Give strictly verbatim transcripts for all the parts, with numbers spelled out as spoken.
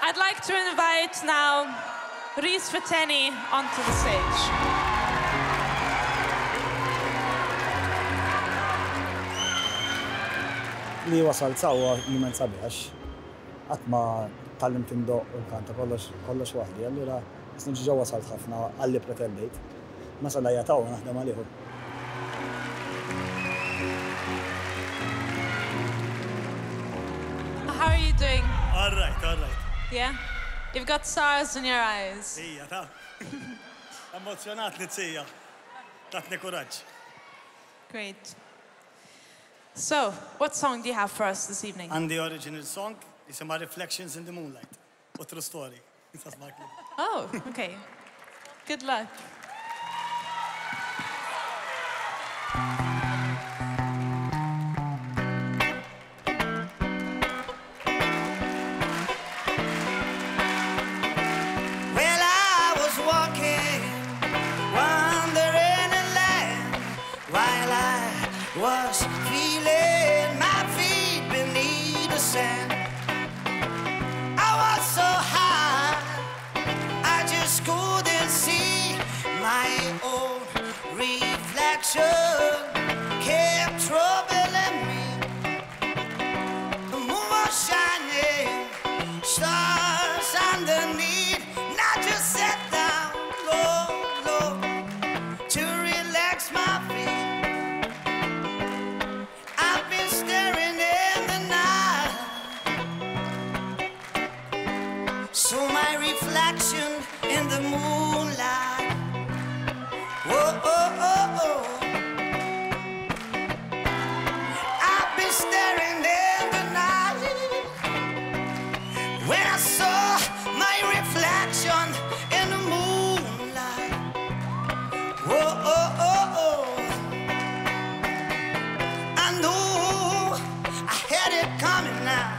I'd like to invite now Rhys Fiteni onto the stage. Li wasal sawa jiment sabiħax, għatma tal-limt indoq u kanta kollox wahdi, allura nisnġi ġo wasalt ħafna għalli pretendejt. Ma salajja taw naħdem għaliħu. How are you doing? All right, all right. Yeah? You've got stars in your eyes. Ija, ta' emozjonat li t-sija. Tatni kuraġġ. Great. So, what song do you have for us this evening? And the original song is my Reflections in the Moonlight. A true story. Oh, okay. Good luck. Was feeling my feet beneath the sand. I was so high, I just couldn't see my own reflection. Kept troubling me. The moon was shining, stars underneath. And I just sat down low, low to relax my feet. So my reflection in the moonlight. Whoa, oh, oh, oh. I've been staring in the night when I saw my reflection in the moonlight. Whoa, oh, oh, oh. I knew I had it coming now.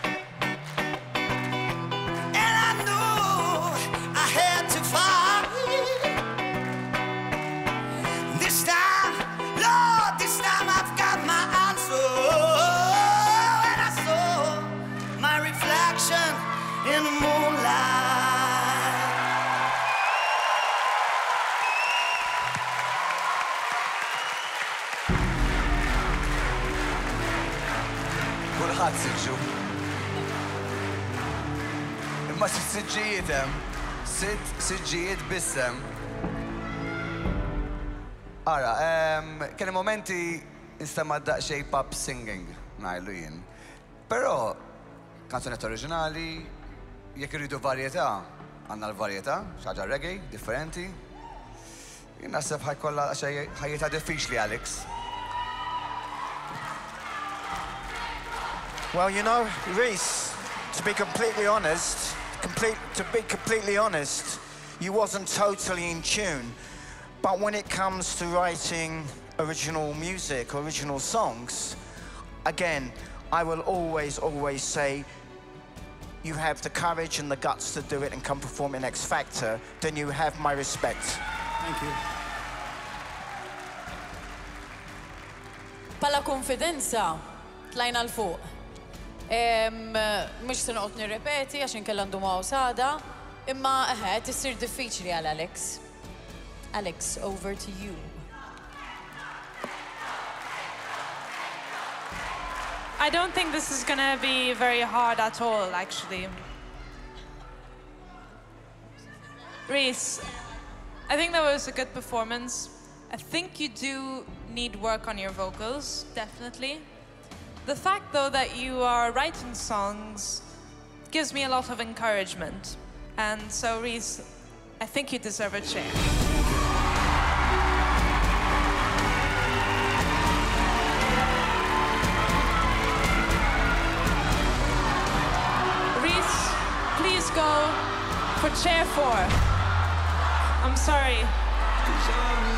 This time, Lord, this time I've got my answer. And I saw my reflection in the moonlight. Kulħadd siġġu. Imma sitt siġġijiet hemm, sitt siġġijiet bissem. Ara, kien momenti nistemma daqxej pop singing, ngħidu jien. Però, kanzunet oriġinali, jekk irridu varjetà, għandna l-varjetà, xi ħaġa reggae, differenti. Jien naħseb ħajkollha ħajjitha diffiċli, Alex. Well, you know, Rhys, to be completely honest, complete, to be completely honest, you wasn't totally in tune. But when it comes to writing original music, original songs, again, I will always, always say, you have the courage and the guts to do it and come perform in X Factor, then you have my respect. Thank you. Pala konfidenza, tlajna l-fuq. Mux se noqgħod nirrepeti għax inkella għandu ma' sada, imma eħe, tissir diffiċli għal Alex. Alex, over to you. I don't think this is going to be very hard at all, actually. Rhys, I think that was a good performance. I think you do need work on your vocals, definitely. The fact, though, that you are writing songs gives me a lot of encouragement. And so, Rhys, I think you deserve a chair. Please go for chair four. I'm sorry.